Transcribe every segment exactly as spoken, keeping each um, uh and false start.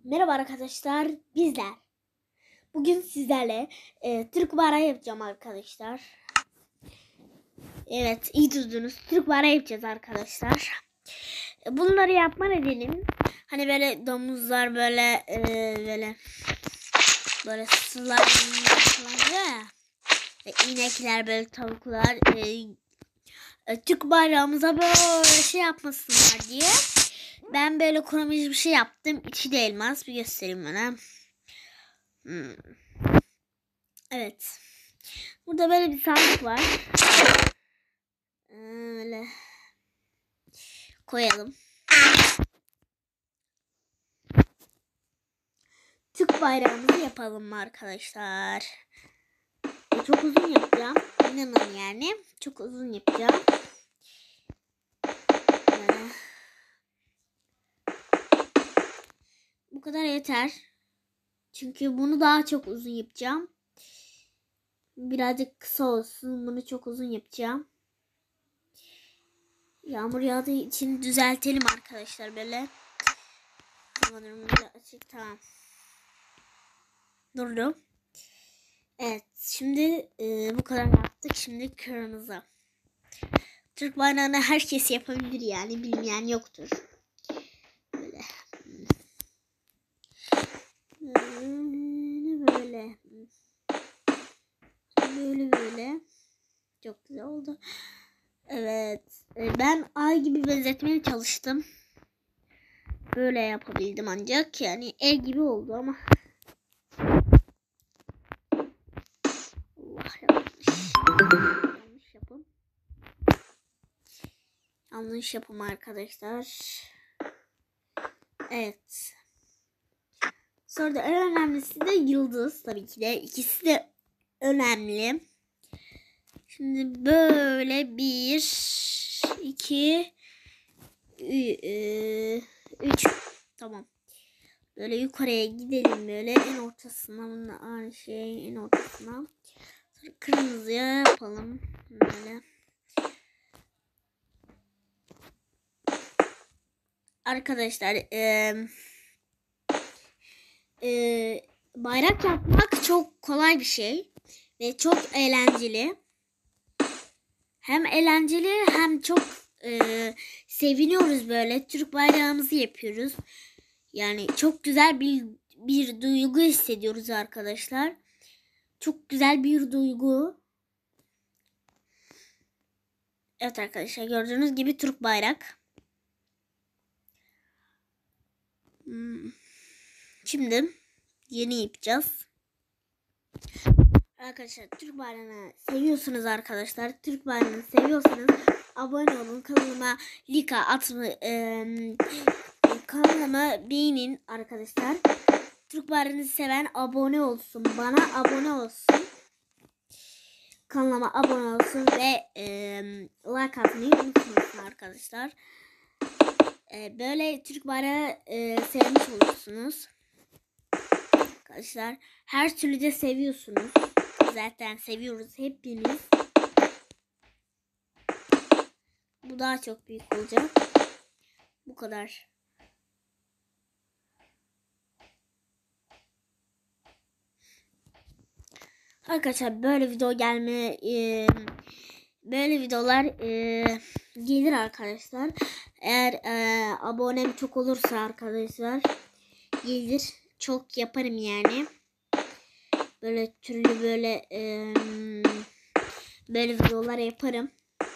Merhaba arkadaşlar, bizler. Bugün sizlerle e, Türk bayrağı yapacağım arkadaşlar. Evet, iyi duydunuz. Türk bayrağı yapacağız arkadaşlar. E, bunları yapma nedenim, hani böyle domuzlar böyle e, böyle böyle sular falan ya. Ve inekler böyle tavuklar e, e, Türk bayrağımıza böyle şey yapmasınlar diye. Ben böyle kromaj bir şey yaptım. İçi de elmas. Bir göstereyim bana. Hmm. Evet. Burada böyle bir sandık var. Öyle koyalım. Türk bayrağımızı yapalım arkadaşlar. Çok uzun yapacağım. İnanın yani. Çok uzun yapacağım. Böyle. Bu kadar yeter. Çünkü bunu daha çok uzun yapacağım. Birazcık kısa olsun. Bunu çok uzun yapacağım. Yağmur yağdığı için düzeltelim arkadaşlar böyle. Sanırım böyle açık, tamam. Durdu. Evet, şimdi e, bu kadar yaptık. Şimdi kırmızı. Türk bayrağını herkes yapabilir yani, bilmeyen yoktur. Böyle. Böyle. Böyle böyle. Çok güzel oldu. Evet. Ben ay gibi benzetmeye çalıştım. Böyle yapabildim ancak. Yani el gibi oldu ama. Allah, yanlış. Yanlış yapım. Yanlış yapım arkadaşlar. Evet. Sonra da en önemlisi de yıldız, tabii ki de. İkisi de önemli. Şimdi böyle bir, iki, üç. Tamam. Böyle yukarıya gidelim, böyle en ortasına, aynı şey en ortasına. Sonra kırmızıya yapalım böyle. Arkadaşlar eee Ee, bayrak yapmak çok kolay bir şey ve çok eğlenceli. Hem eğlenceli hem çok e, seviniyoruz, böyle Türk bayrağımızı yapıyoruz. Yani çok güzel bir bir duygu hissediyoruz arkadaşlar. Çok güzel bir duygu. Evet arkadaşlar, gördüğünüz gibi Türk bayrak. Hmm. Şimdi yeni yapacağız. Arkadaşlar, Türk bayrağını seviyorsunuz arkadaşlar. Türk bayrağını seviyorsanız abone olun. Kanalıma like atma, e, kanalıma beğenin arkadaşlar. Türk bayrağını seven abone olsun. Bana abone olsun. Kanalıma abone olsun ve e, like atmayı unutmayın arkadaşlar. E, böyle Türk bayrağı e, sevmiş olursunuz. Arkadaşlar, her türlü de seviyorsunuz. Zaten seviyoruz hepimiz. Bu daha çok büyük olacak. Bu kadar. Arkadaşlar, böyle video gelme e, böyle videolar e, gelir arkadaşlar. Eğer e, abonem çok olursa arkadaşlar gelir. Çok yaparım yani. Böyle türlü böyle e, böyle videolar yaparım.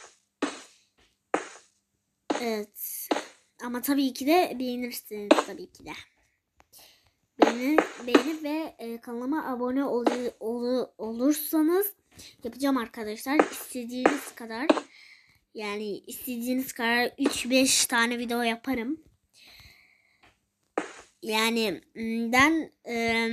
Evet. Ama tabii ki de beğenirsiniz, tabii ki de. Beğeni, beğenip ve e, kanalıma abone ol, ol, olursanız yapacağım arkadaşlar. İstediğiniz kadar, yani istediğiniz kadar üç beş tane video yaparım. Yani ben e,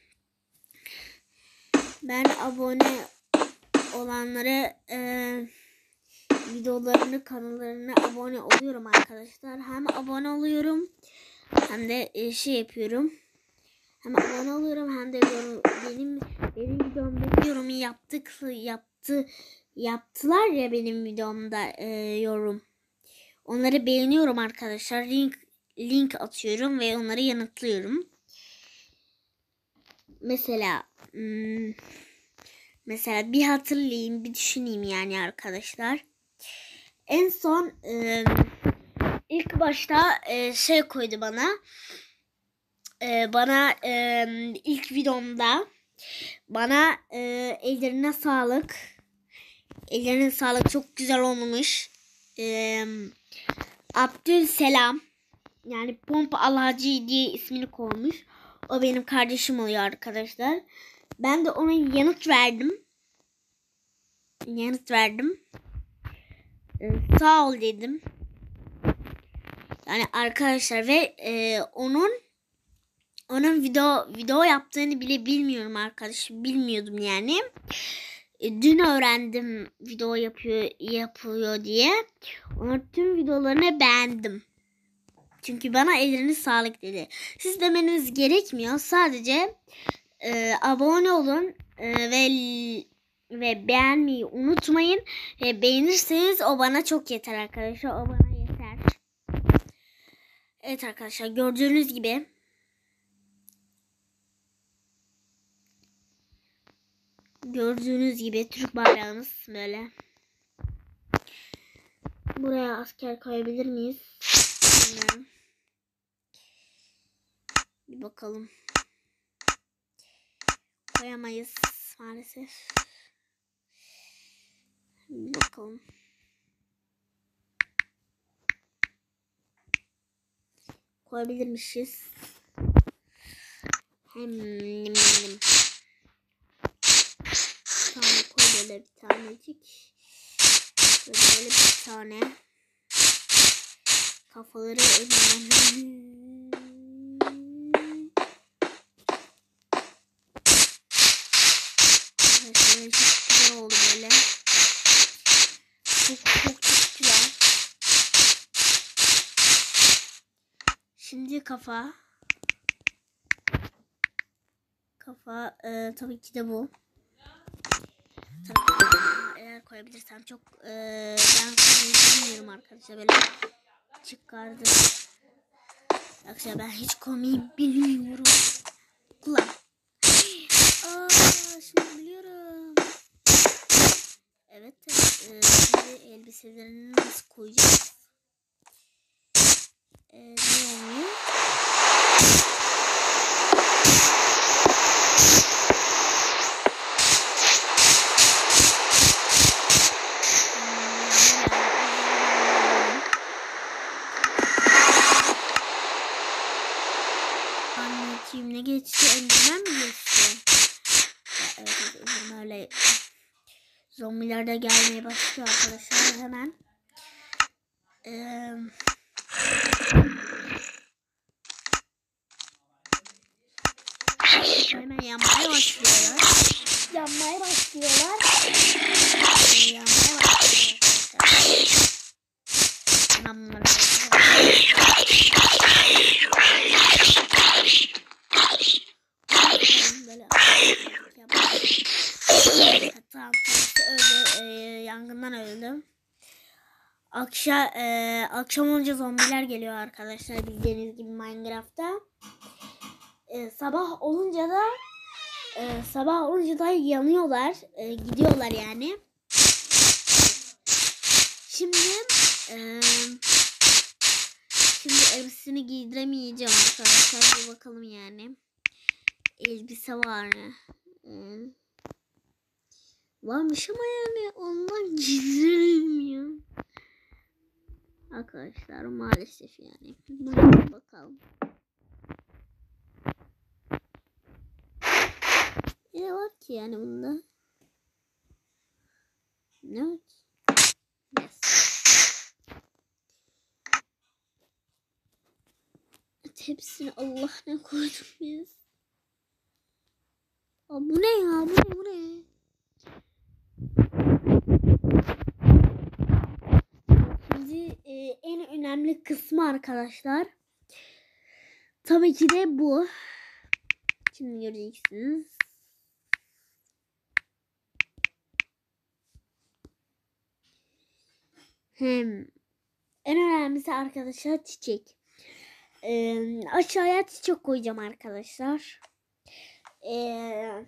ben abone olanları e, videolarını, kanallarına abone oluyorum arkadaşlar. Hem abone oluyorum hem de e, şey yapıyorum. Hem abone oluyorum hem de yorum, benim benim videomda yorumu yaptık yaptı yaptılar ya benim videomda e, yorum. Onları beğeniyorum arkadaşlar. Link link atıyorum ve onları yanıtlıyorum. mesela hmm, mesela bir hatırlayayım, bir düşüneyim yani arkadaşlar. En son e, ilk başta e, şey koydu bana. E, bana e, ilk videomda bana e, ellerine sağlık. Ellerine sağlık, çok güzel olmuş. E, Abdülselam, yani Pompa Alhacı diye ismini koymuş. O benim kardeşim oluyor arkadaşlar. Ben de ona yanıt verdim. Yanıt verdim. Ee, sağ ol dedim. Yani arkadaşlar ve e, onun onun video video yaptığını bile bilmiyorum arkadaşım. Bilmiyordum yani. E, dün öğrendim video yapıyor yapıyor diye. Onun tüm videolarını beğendim. Çünkü bana ellerine sağlık dedi. Siz demeniz gerekmiyor. Sadece e, abone olun e, ve ve beğenmeyi unutmayın. E, beğenirseniz o bana çok yeter arkadaşlar. O bana yeter. Evet arkadaşlar, gördüğünüz gibi gördüğünüz gibi Türk bayrağımız böyle. Buraya asker koyabilir miyiz? Bilmiyorum. Bir bakalım. Koyamayız maalesef. Bir bakalım. Koyabilirmişiz. Hem tane koy, böyle bir tanecik. Böyle bir tane. Kafaları önüne. Evet, çok güzel oldu böyle. Çok çok çok güzel. Şimdi kafa. Kafa e, tabii ki de bu. Tabii ki de, eğer koyabilirsem çok e, ben bilmiyorum arkadaşlar, böyle çıkardı. Arkadaşlar ben hiç koymayı bilmiyorum. Kullan. Aa, şimdi biliyorum. Evet, evet. E, şimdi elbiselerini nasıl koyacağız? E, ne oluyor? Anneciğim ne geçti? Enderman mi geçti? Ya, evet, evet, öyle zombiler de gelmeye başlıyor arkadaşlar hemen. Ee, hemen yanmaya başlıyorlar. Yanmaya başlıyorlar. Ee, yanmaya başlıyorlar arkadaşlar. Ben bunları böyle tamam, öldü. Ee, yangından öldüm. Akşam e, akşam olunca zombiler geliyor arkadaşlar, bildiğiniz gibi Minecraft'ta. E, sabah olunca da e, sabah olunca da yanıyorlar, e, gidiyorlar yani. Şimdi e, şimdi elbisesini giydiremeyeceğim arkadaşlar. Bir bakalım yani. Elbise var mı? E, varmış ama yani ondan giydirilmiyor. Arkadaşlar maalesef yani. Buraya bakalım. Ne var ki yani bunda? Ne var ki? Yes. Hepsini Allah ne koyduk biz. Aa, bu ne ya? Bu ne? Bu ne? Şimdi e, en önemli kısmı arkadaşlar. Tabii ki de bu. Şimdi göreceksiniz. Hem en önemlisi arkadaşlar çiçek. Ee, aşağıya çiçek koyacağım arkadaşlar. Ee,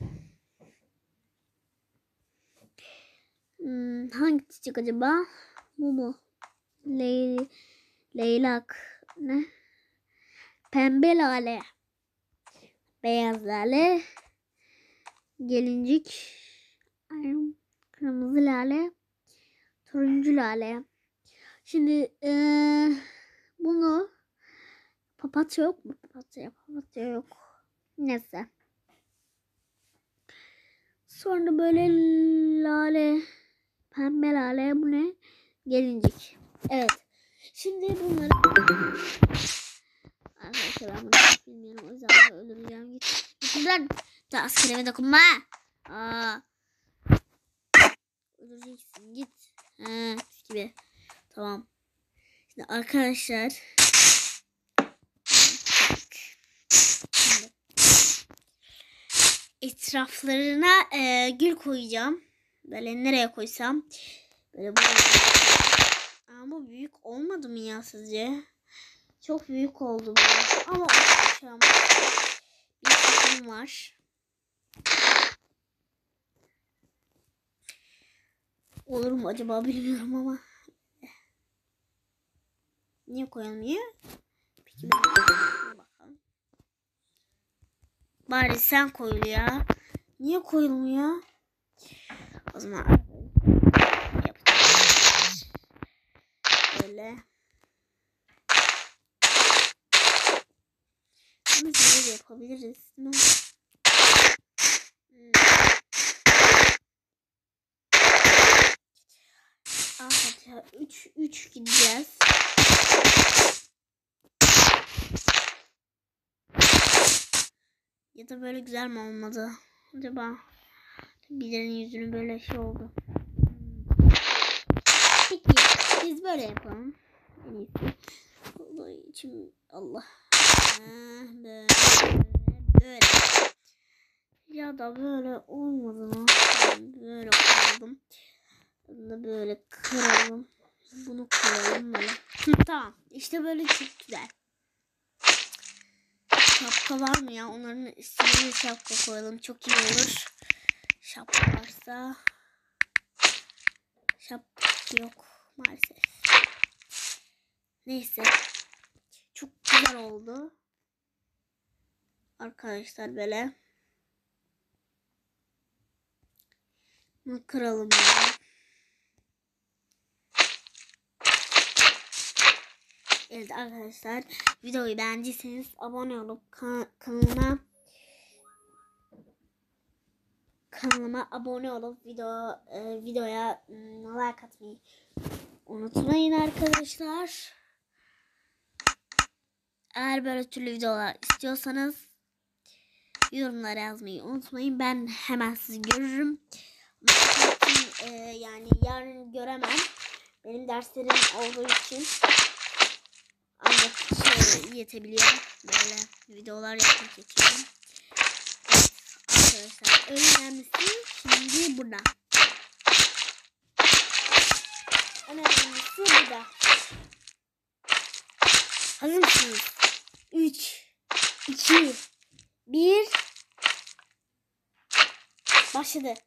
hmm, hangi çiçek acaba? Bu mu? Ley leylak. Ne? Pembe lale. Beyaz lale. Gelincik. Kırmızı lale. Turuncu lale. Şimdi ee, bunu papatya yok mu? Papatya, papatya yok. Neyse. Sonra böyle lale, pembe lale, bu ne? Gelincik. Evet. Şimdi bunları arkadaşlar ben bunu bilmiyorum. O yüzden öldüreceğim. Git. Git buradan. Ta askerime dokunma. Aa. Öldüreceksin. Git. Ha, gibi. Tamam. Şimdi arkadaşlar. Şimdi etraflarına e, gül koyacağım. Böyle nereye koysam. Böyle böyle. Ama büyük olmadı mı ya sizce? Çok büyük oldu bu. Ama uçacağım. Bir fikrim var. Olur mu acaba bilmiyorum ama. Niye koyulmuyor? Peki bakalım. Bari sen koyul ya. Niye koyulmuyor? O zaman yapacağız. Böyle. Bunu böyle yapabiliriz. Hmm. Aha, üç üç gideceğiz. Ya da böyle güzel mi olmadı? Acaba birilerinin yüzünü böyle şey oldu. Peki biz böyle yapalım. En iyisi. Allah için Allah. Böyle, böyle. Ya da böyle olmadı mı? Böyle koyalım. Bunu da böyle kıralım. Bunu koyalım böyle. Tamam. İşte böyle çok güzel. Şapka var mı ya? Onların üstüne bir şapka koyalım. Çok iyi olur. Şapka varsa. Şapka yok maalesef. Neyse. Çok güzel oldu. Arkadaşlar böyle. Bunu kıralım böyle. Evet arkadaşlar. Videoyu beğendiyseniz abone olup kan kanalıma kanalıma abone olup video e, videoya like atmayı unutmayın arkadaşlar. Eğer böyle türlü videolar istiyorsanız yorumlara yazmayı unutmayın. Ben hemen sizi görürüm. Ama, e, yani yarın göremem. Benim derslerim olduğu için ancak şey yetebiliyor. Böyle videolar yapmak için. Evet arkadaşlar. Önemlisi şimdi burada. Önemlisi burada. Hazır mısınız? üç, iki, bir. Başladı.